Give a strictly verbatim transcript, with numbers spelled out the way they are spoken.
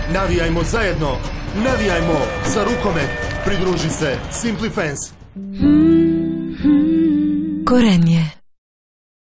Navijajmo zajedno, navijajmo za rukomet. Pridruži se Simply Fans. Korenje.